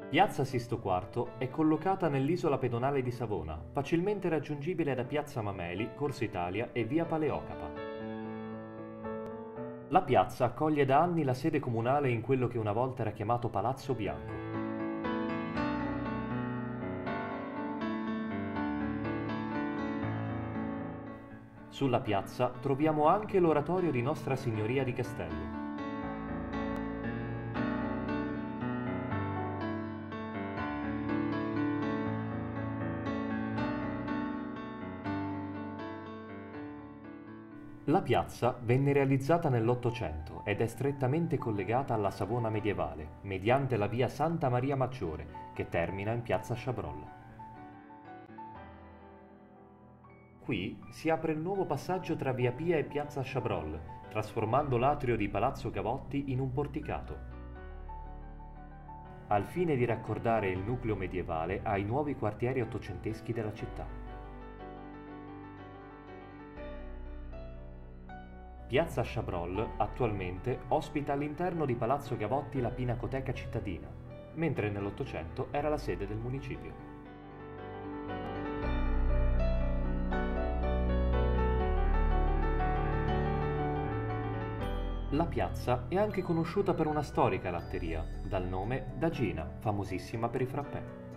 Piazza Sisto IV è collocata nell'isola pedonale di Savona, facilmente raggiungibile da Piazza Mameli, Corso Italia e via Paleocapa. La piazza accoglie da anni la sede comunale in quello che una volta era chiamato Palazzo Bianco. Sulla piazza troviamo anche l'oratorio di Nostra Signoria di Castello. La piazza venne realizzata nell'Ottocento ed è strettamente collegata alla Savona medievale, mediante la via Santa Maria Maggiore, che termina in piazza Chabrol. Qui si apre il nuovo passaggio tra via Pia e piazza Chabrol, trasformando l'atrio di Palazzo Gavotti in un porticato, al fine di raccordare il nucleo medievale ai nuovi quartieri ottocenteschi della città. Piazza Chabrol attualmente ospita all'interno di Palazzo Gavotti la Pinacoteca cittadina, mentre nell'Ottocento era la sede del municipio. La piazza è anche conosciuta per una storica latteria, dal nome D'Agina, famosissima per i frappè.